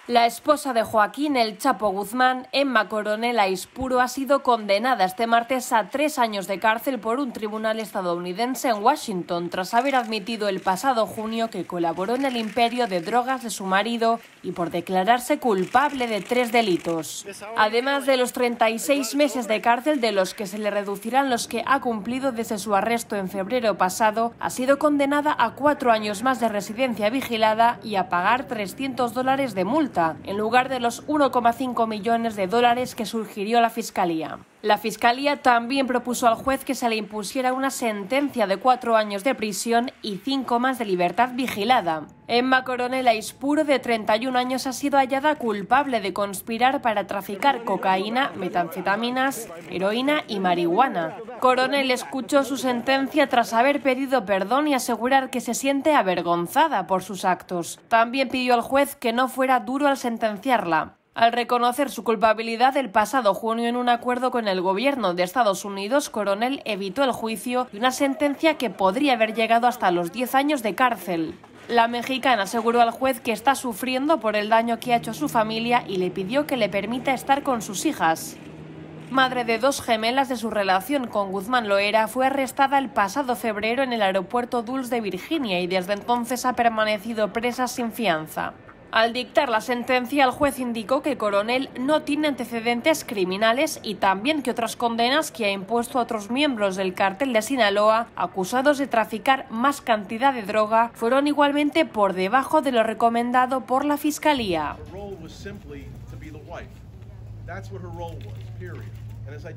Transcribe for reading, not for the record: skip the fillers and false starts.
La esposa de Joaquín El Chapo Guzmán, Emma Coronel Aispuro, ha sido condenada este martes a 3 años de cárcel por un tribunal estadounidense en Washington, tras haber admitido el pasado junio que colaboró en el imperio de drogas de su marido y por declararse culpable de 3 delitos. Además de los 36 meses de cárcel, de los que se le reducirán los que ha cumplido desde su arresto en febrero pasado, ha sido condenada a 4 años más de residencia vigilada y a pagar $300 de multa, en lugar de los 1,5 millones de dólares que sugirió la Fiscalía. La Fiscalía también propuso al juez que se le impusiera una sentencia de 4 años de prisión y 5 más de libertad vigilada. Emma Coronel Aispuro, de 31 años, ha sido hallada culpable de conspirar para traficar cocaína, metanfetaminas, heroína y marihuana. Coronel escuchó su sentencia tras haber pedido perdón y asegurar que se siente avergonzada por sus actos. También pidió al juez que no fuera duro al sentenciarla. Al reconocer su culpabilidad el pasado junio en un acuerdo con el gobierno de Estados Unidos, Coronel evitó el juicio y una sentencia que podría haber llegado hasta los 10 años de cárcel. La mexicana aseguró al juez que está sufriendo por el daño que ha hecho a su familia y le pidió que le permita estar con sus hijas. Madre de 2 gemelas de su relación con Guzmán Loera, fue arrestada el pasado febrero en el aeropuerto Dulles de Virginia y desde entonces ha permanecido presa sin fianza. Al dictar la sentencia, el juez indicó que Coronel no tiene antecedentes criminales y también que otras condenas que ha impuesto a otros miembros del cártel de Sinaloa, acusados de traficar más cantidad de droga, fueron igualmente por debajo de lo recomendado por la Fiscalía.